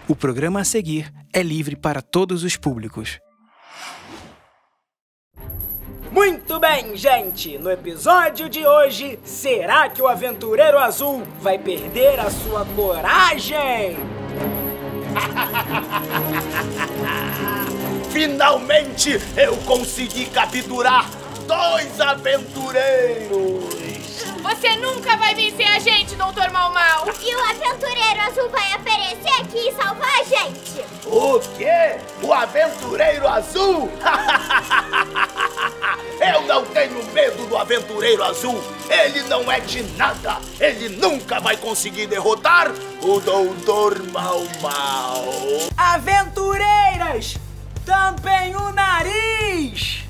O programa a seguir é livre para todos os públicos. Muito bem, gente! No episódio de hoje, será que o Aventureiro Azul vai perder a sua coragem? Finalmente eu consegui capturar 2 aventureiros! Você nunca vai vencer a gente, Dr. Mau-Mau! E o Aventureiro Azul vai aparecer aqui e salvar a gente! O quê? O Aventureiro Azul? Eu não tenho medo do Aventureiro Azul! Ele não é de nada! Ele nunca vai conseguir derrotar o Dr. Mau-Mau! Aventureiras, tampem o nariz!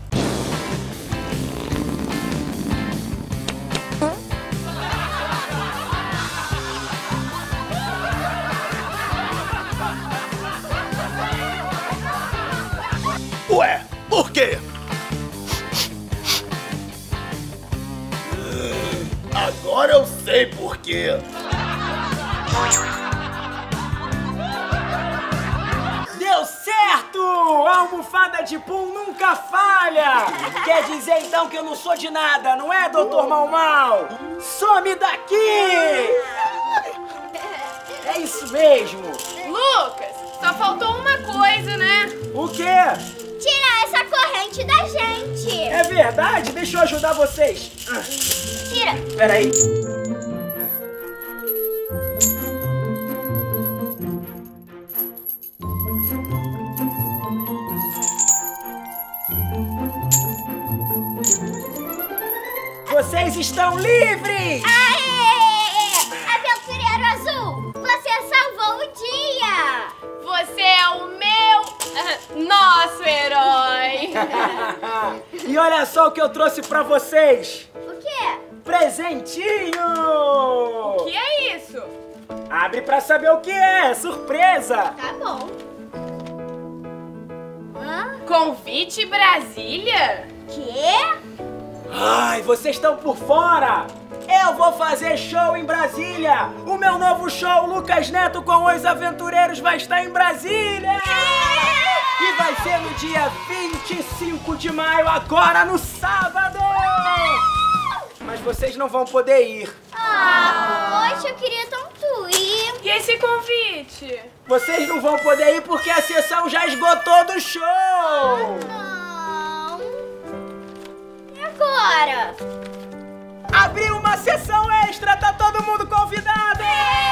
Ué, por quê? Agora eu sei por quê. Deu certo! A almofada de Pum nunca falha! Quer dizer então que eu não sou de nada, não é, Dr. Mau-Mau? Some daqui! É isso mesmo! Lucas, só faltou uma coisa, né? O quê? Tirar essa corrente da gente! É verdade? Deixa eu ajudar vocês. Tira! Peraí. Vocês estão livres! Aê! Aventureiro Azul, você salvou o dia! Você é o meu... nosso herói! E olha só o que eu trouxe pra vocês! O quê? Presentinho! O que é isso? Abre pra saber o que é! Surpresa! Tá bom. Hã? Convite Brasília? Quê? Ai, vocês estão por fora! Eu vou fazer show em Brasília! O meu novo show, Lucas Neto com os Aventureiros, vai estar em Brasília! E vai ser no dia 25 de maio, agora no sábado! Mas vocês não vão poder ir. Poxa, eu queria tanto ir. E esse convite? Vocês não vão poder ir porque a sessão já esgotou do show! Não. E agora? Abriu uma sessão extra, tá todo mundo convidado!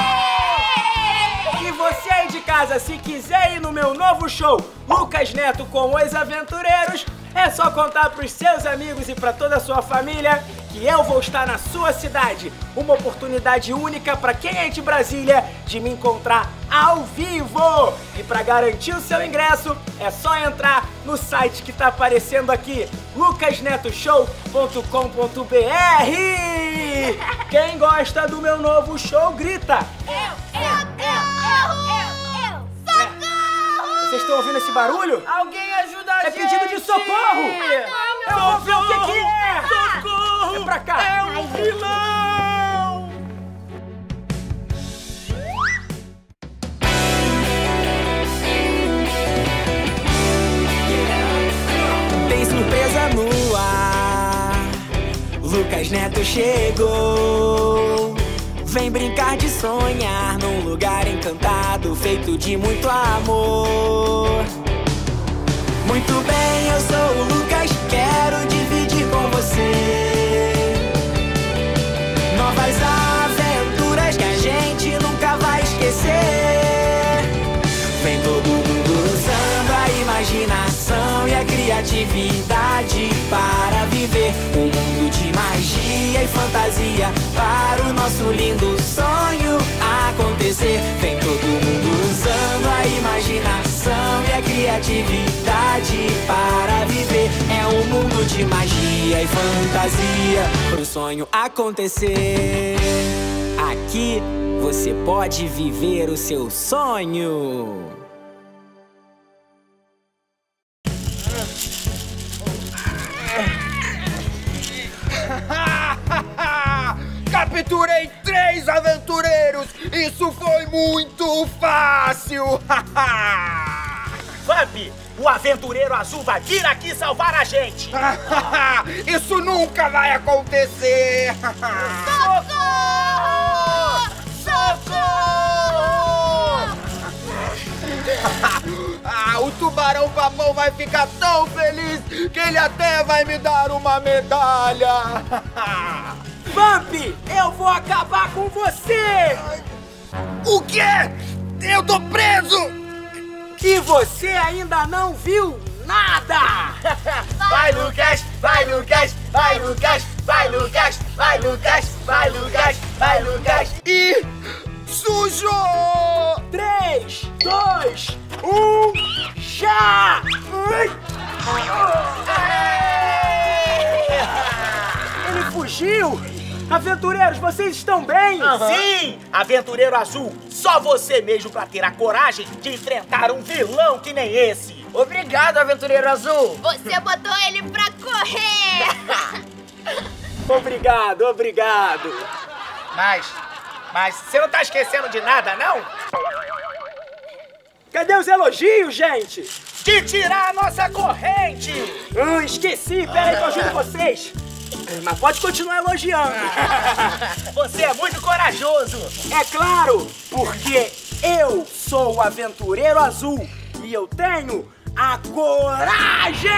E você aí de casa, se quiser ir no meu novo show, Lucas Neto com os Aventureiros, é só contar pros seus amigos e pra toda a sua família que eu vou estar na sua cidade. Uma oportunidade única pra quem é de Brasília de me encontrar ao vivo. E pra garantir o seu ingresso, é só entrar no site que tá aparecendo aqui, lucasnetoshow.com.br. Quem gosta do meu novo show, grita! Vocês estão ouvindo esse barulho? Alguém ajuda a É gente! pedido de socorro! Eu vou ver o que é! Socorro! É pra cá! É um vilão! Tem surpresa no ar. Lucas Neto chegou. Vem brincar de sonhar num lugar encantado, feito de muito amor. Muito bem, eu sou o Lucas, quero dividir com você novas aventuras que a gente nunca vai esquecer. Vem todo mundo usando a imaginação e a criatividade para viver um mundo de magia e fantasia, para o nosso lindo sonho acontecer. Vem todo mundo usando a imaginação e a criatividade para viver. É um mundo de magia e fantasia pro sonho acontecer. Aqui você pode viver o seu sonho. Capturei 3 aventureiros! Isso foi muito fácil! fácil! Vamp, o aventureiro azul vai vir aqui salvar a gente! Isso nunca vai acontecer! Socorro! Socorro! O tubarão babão vai ficar tão feliz que ele até vai me dar uma medalha! Vamp, eu vou acabar com você! O quê? Eu tô preso! E você ainda não viu nada! Vai, Lucas! Vai, Lucas! Vai, Lucas! Vai, Lucas! Vai, Lucas! Vai, Lucas! Vai, Lucas! E sujo! 3, 2, 1, já! Ele fugiu! Aventureiros, vocês estão bem? Sim! Aventureiro azul, só você mesmo pra ter a coragem de enfrentar um vilão que nem esse! Obrigado, aventureiro azul! Você botou ele pra correr! Obrigado, obrigado! Mas você não tá esquecendo de nada, não? Cadê os elogios, gente? De tirar a nossa corrente! Esqueci, peraí que eu ajudo vocês! Mas pode continuar elogiando! Você é muito corajoso! É claro, porque eu sou o aventureiro azul e eu tenho a coragem!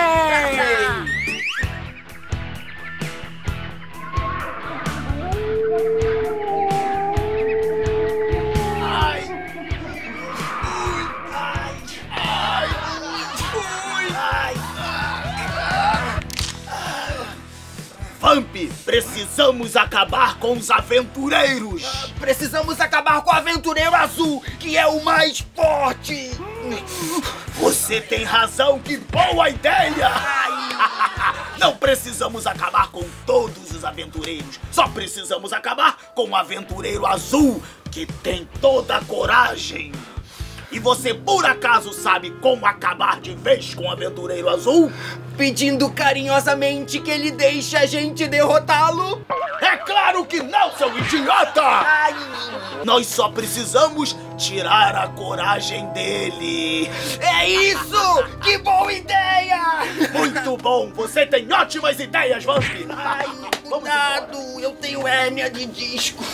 Vamp, precisamos acabar com os aventureiros! Precisamos acabar com o aventureiro azul, que é o mais forte! Você tem razão, que boa ideia! Não precisamos acabar com todos os aventureiros, só precisamos acabar com o aventureiro azul, que tem toda a coragem! E você por acaso sabe como acabar de vez com o aventureiro azul? Pedindo carinhosamente que ele deixe a gente derrotá-lo? É claro que não, seu idiota! Nós só precisamos tirar a coragem dele. É isso! Que boa ideia! Muito bom! Você tem ótimas ideias, Vamp! Cuidado! Eu tenho hérnia de disco.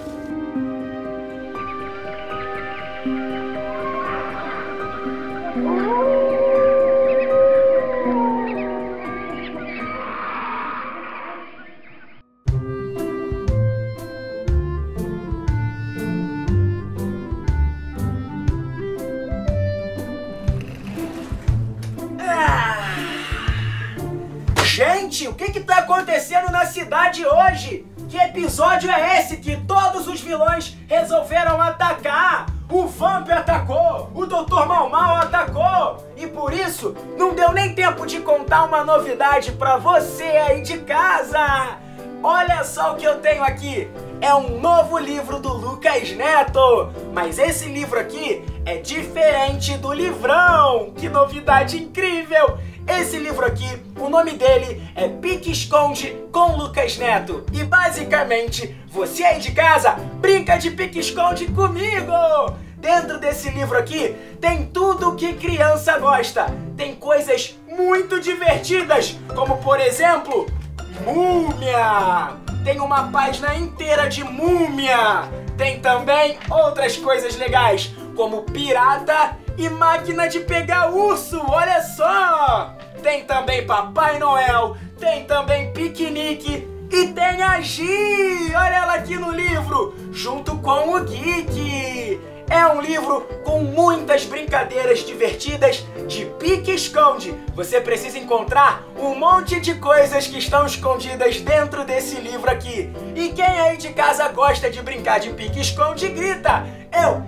Gente, o que tá acontecendo na cidade hoje? Que episódio é esse que todos os vilões resolveram atacar? O Vamp atacou, o Dr. Mau Mau atacou, e por isso não deu nem tempo de contar uma novidade pra você aí de casa. Olha só o que eu tenho aqui, é um novo livro do Lucas Neto, mas esse livro aqui é diferente do livrão. Que novidade incrível! Esse livro aqui, o nome dele é Pique-Esconde com Lucas Neto. E basicamente, você aí de casa, brinca de pique-esconde comigo! Dentro desse livro aqui, tem tudo o que criança gosta. Tem coisas muito divertidas, como por exemplo, múmia! Tem uma página inteira de múmia! Tem também outras coisas legais, como pirata e máquina de pegar urso, olha só! Tem também Papai Noel, tem também piquenique e tem a Gi, olha ela aqui no livro, junto com o Geek. É um livro com muitas brincadeiras divertidas de pique-esconde. Você precisa encontrar um monte de coisas que estão escondidas dentro desse livro aqui. E quem aí de casa gosta de brincar de pique-esconde, grita: eu!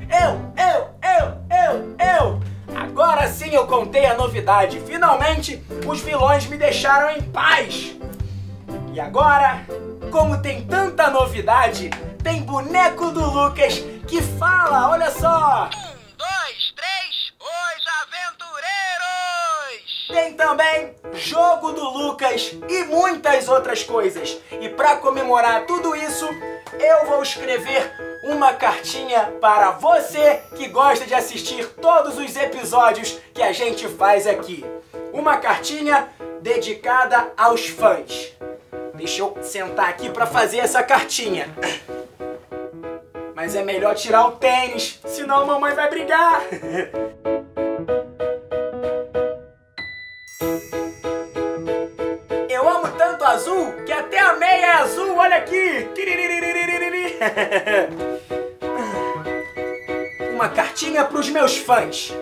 Agora sim eu contei a novidade. Finalmente, os vilões me deixaram em paz. E agora, como tem tanta novidade, tem boneco do Lucas que fala, olha só! 1, 2, 3, os aventureiros! Tem também jogo do Lucas e muitas outras coisas. E para comemorar tudo isso, eu vou escrever uma cartinha para você que gosta de assistir todos os episódios que a gente faz aqui. Uma cartinha dedicada aos fãs. Deixa eu sentar aqui para fazer essa cartinha. Mas é melhor tirar o tênis, senão a mamãe vai brigar. Eu amo tanto azul que até a meia é azul, olha aqui. Uma cartinha para os meus fãs.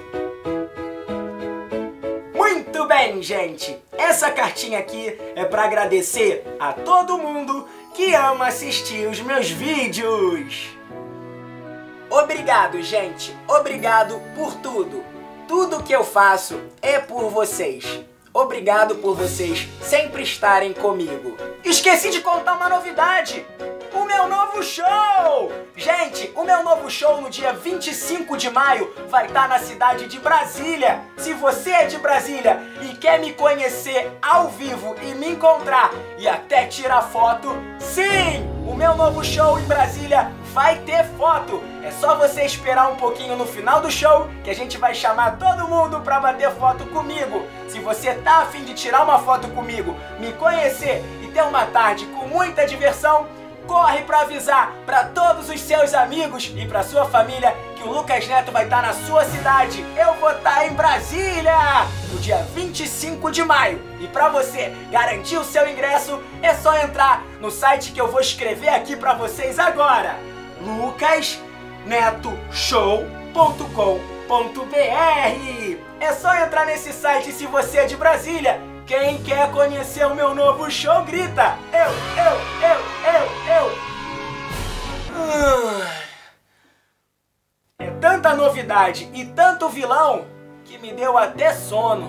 Muito bem, gente. Essa cartinha aqui é para agradecer a todo mundo que ama assistir os meus vídeos. Obrigado, gente. Obrigado por tudo. Tudo que eu faço é por vocês. Obrigado por vocês sempre estarem comigo. Esqueci de contar uma novidade. O meu novo show! Gente, o meu novo show no dia 25 de maio vai estar na cidade de Brasília. Se você é de Brasília e quer me conhecer ao vivo e me encontrar e até tirar foto, sim! O meu novo show em Brasília vai ter foto. É só você esperar um pouquinho no final do show que a gente vai chamar todo mundo pra bater foto comigo. Se você tá a fim de tirar uma foto comigo, me conhecer e ter uma tarde com muita diversão, corre pra avisar pra todos os seus amigos e pra sua família que o Lucas Neto vai estar na sua cidade. Eu vou estar em Brasília no dia 25 de maio. E pra você garantir o seu ingresso, é só entrar no site que eu vou escrever aqui pra vocês agora. lucasnetoshow.com.br. É só entrar nesse site se você é de Brasília. Quem quer conhecer o meu novo show, grita! Eu! É tanta novidade e tanto vilão que me deu até sono.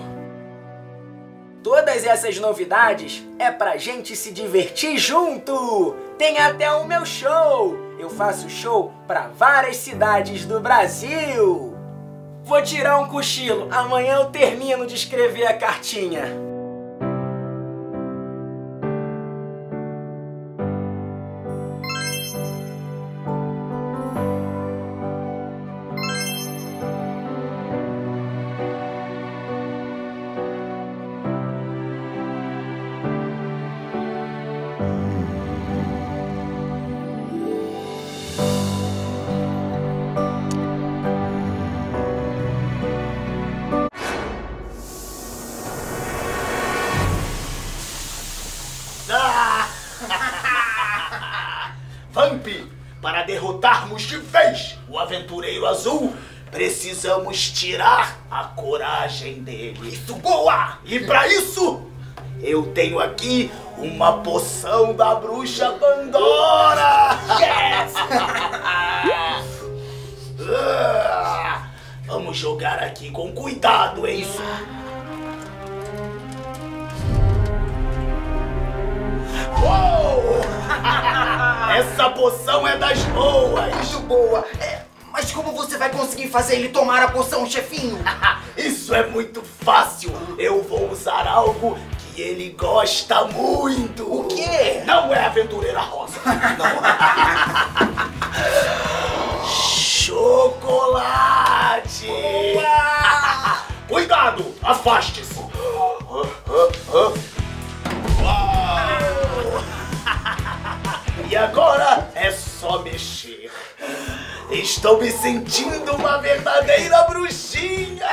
Todas essas novidades é pra gente se divertir junto! Tem até o meu show! Eu faço show pra várias cidades do Brasil! Vou tirar um cochilo, amanhã eu termino de escrever a cartinha. Vamp, para derrotarmos de vez o Aventureiro Azul, precisamos tirar a coragem dele. Isso, boa! E para isso, eu tenho aqui uma poção da Bruxa Pandora! Yes! Vamos jogar aqui com cuidado, hein? Uou! Essa poção é das boas! Muito boa! Mas como você vai conseguir fazer ele tomar a poção, chefinho? Isso é muito fácil! Eu vou usar algo que ele gosta muito! O quê? Não é Aventureira Rosa! Não! Chocolate! Cuidado! Afaste-se! E agora é só mexer. Estou me sentindo uma verdadeira bruxinha.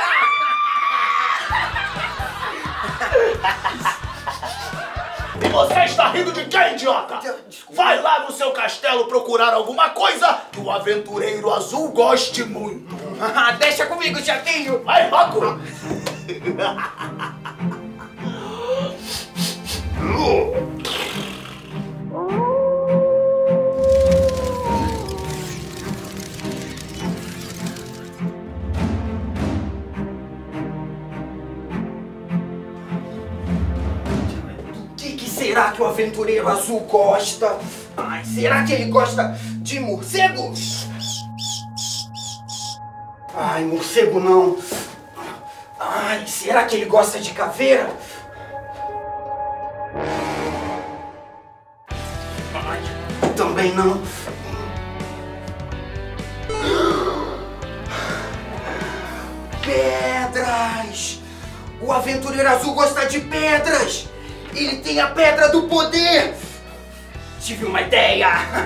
E você está rindo de quem, idiota? Vai lá no seu castelo procurar alguma coisa que o Aventureiro Azul goste muito. Deixa comigo, chefinho. Vai, Paco. Será que o Aventureiro Azul gosta? Ai, será que ele gosta de morcegos? Ai, morcego não. Ai, será que ele gosta de caveira? Ai, também não. O Aventureiro Azul gosta de pedras! Ele tem a Pedra do Poder! Tive uma ideia!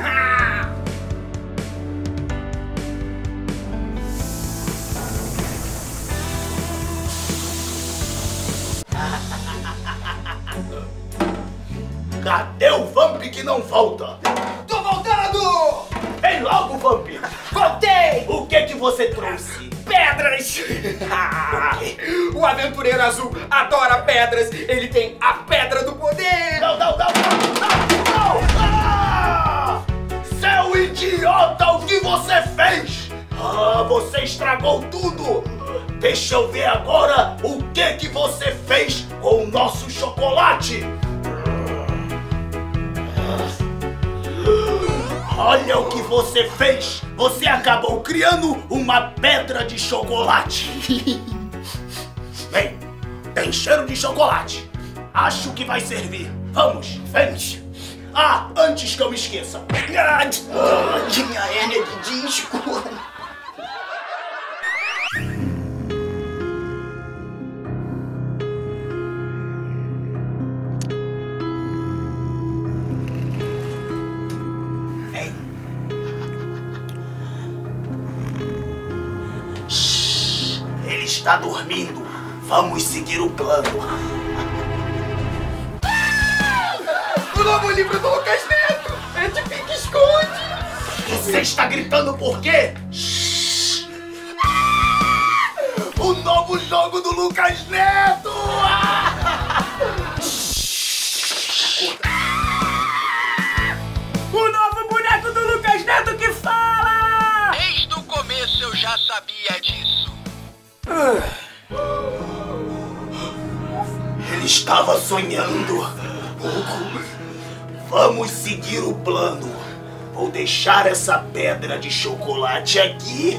Cadê o Vamp que não volta? Tô voltando! Vem logo, Vamp! Voltei! O que você trouxe? Pedras! O Aventureiro Azul adora pedras! Ele tem a Pedra do Poder! Não! Ah! Seu idiota, o que você fez? Você estragou tudo! Deixa eu ver agora o que você fez com o nosso chocolate! Olha o que você fez! Você acabou criando uma pedra de chocolate! Bem, tem cheiro de chocolate! Acho que vai servir! Vamos, vem! Ah, antes que eu me esqueça! Tinha hérnia de disco! Ele está dormindo! Vamos seguir o plano! O novo livro do Lucas Neto! É de pique-esconde! Você está gritando por quê? O novo jogo do Lucas Neto! O novo boneco do Lucas Neto que fala! Desde o começo eu já sabia disso. Ele estava sonhando. Vamos seguir o plano. Vou deixar essa pedra de chocolate aqui.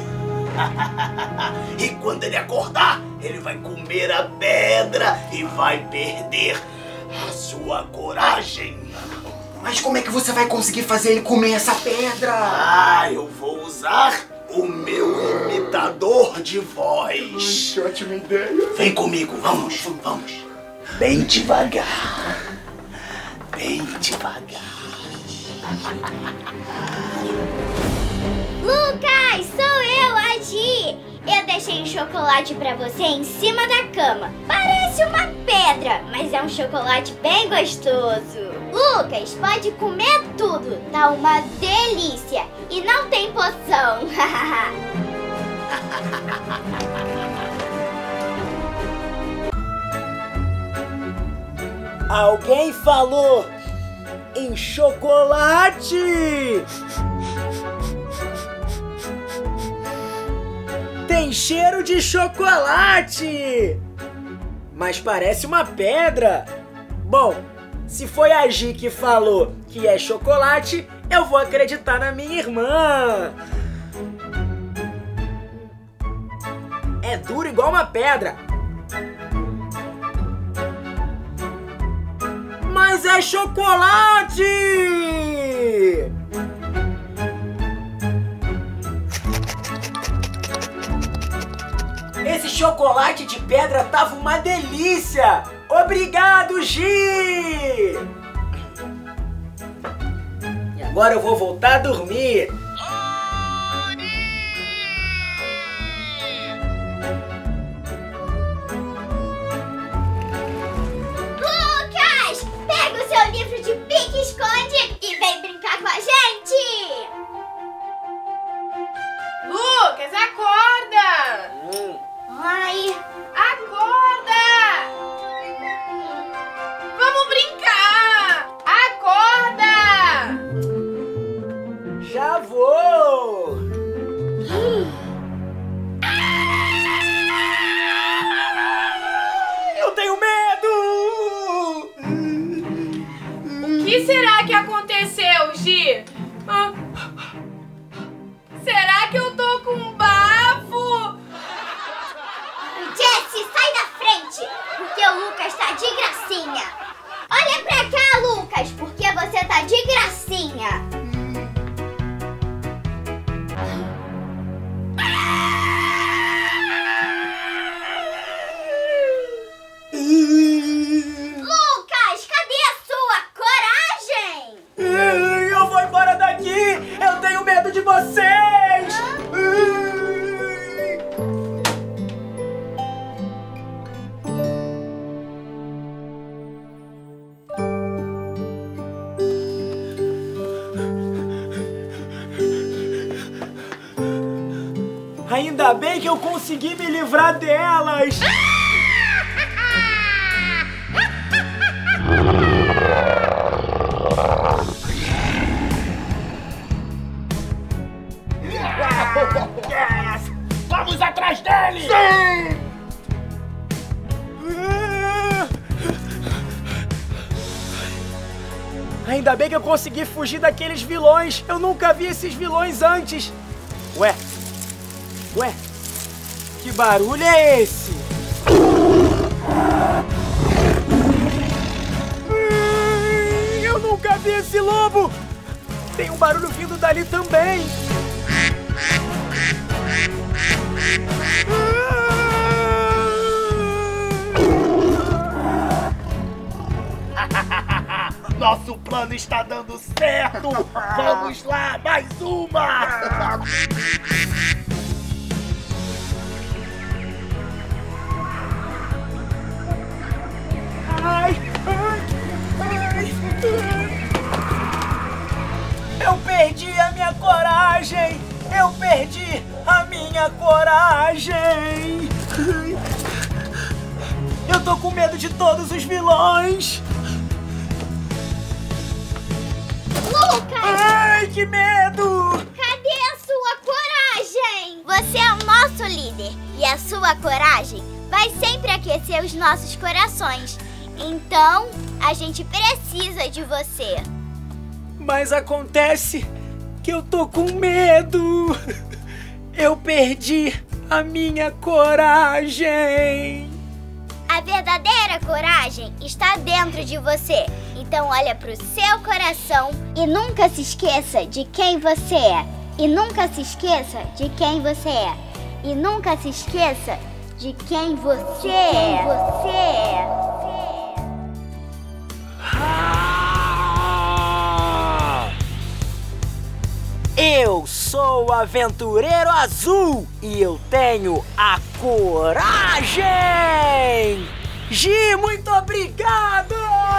E quando ele acordar, ele vai comer a pedra e vai perder a sua coragem. Mas como é que você vai conseguir fazer ele comer essa pedra? Ah, eu vou usar o meu imitador de voz. Que ótima ideia! Vem comigo, vamos. Bem devagar. Bem devagar. Lucas, sou eu, a Gi. Eu deixei um chocolate pra você em cima da cama. Parece uma pedra, mas é um chocolate bem gostoso. Lucas, pode comer tudo. Tá uma delícia. E não tem poção. Alguém falou em chocolate! Tem cheiro de chocolate! Mas parece uma pedra! Bom, se foi a Gi que falou que é chocolate, eu vou acreditar na minha irmã! É duro igual uma pedra! Mas é chocolate! Esse chocolate de pedra tava uma delícia! Obrigado, Gi! E agora eu vou voltar a dormir. Lucas, pega o seu livro de pique-esconde e vem brincar com a gente! Lucas, acorda! Ai, Acorda! Vamos brincar! Acorda! Já vou! Eu tenho medo! O que será que aconteceu, Gi? Ah, será que eu tô com um bafo? Jessie, sai da frente, porque o Lucas tá de gracinha. Olha pra cá, Lucas, porque você tá de gracinha. Ainda bem que eu consegui me livrar delas! Vamos atrás dele! Sim! Ainda bem que eu consegui fugir daqueles vilões. Eu nunca vi esses vilões antes. Ué? Que barulho é esse? Eu nunca vi esse lobo. Tem um barulho vindo dali também. Nosso plano está dando certo! Vamos lá, mais uma! Eu perdi a minha coragem! Eu perdi a minha coragem! Eu tô com medo de todos os vilões! Lucas! Ai, que medo! Cadê a sua coragem? Você é o nosso líder e a sua coragem vai sempre aquecer os nossos corações. Então, a gente precisa de você. Mas acontece que eu tô com medo. Eu perdi a minha coragem. A verdadeira coragem está dentro de você. Então olha pro seu coração e nunca se esqueça de quem você é. E nunca se esqueça de quem você é. E nunca se esqueça de quem você é. Eu sou o Aventureiro Azul e eu tenho a coragem! Gi, muito obrigado!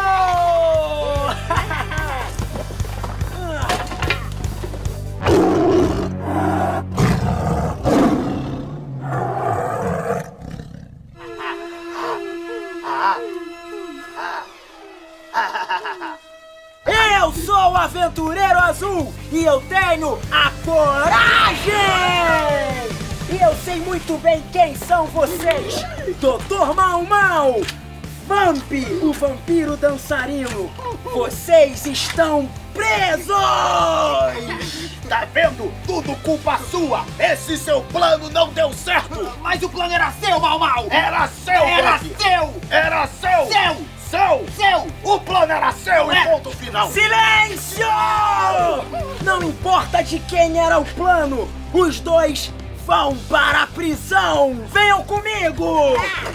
Eu sou o Aventureiro Azul e eu tenho a coragem! E eu sei muito bem quem são vocês! Dr. Mau Mau! Vamp, o vampiro dançarino! Vocês estão presos! Tá vendo? Tudo culpa sua! Esse seu plano não deu certo! Mas o plano era seu, Mau Mau! Era seu, Era Vamp! seu! Era seu! Seu! Seu! O plano era seu e ponto final! Silêncio! Não importa de quem era o plano, os dois vão para a prisão! Venham comigo!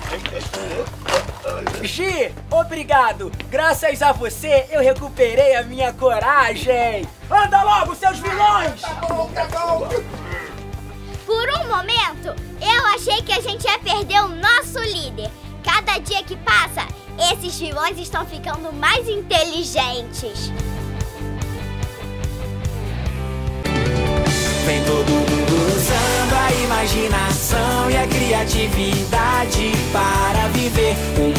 Gi, obrigado! Graças a você eu recuperei a minha coragem! Anda logo, seus vilões! Por um momento, eu achei que a gente ia perder o nosso líder. Cada dia que passa, esses vilões estão ficando mais inteligentes. Vem todo mundo usando a imaginação e a criatividade para viver um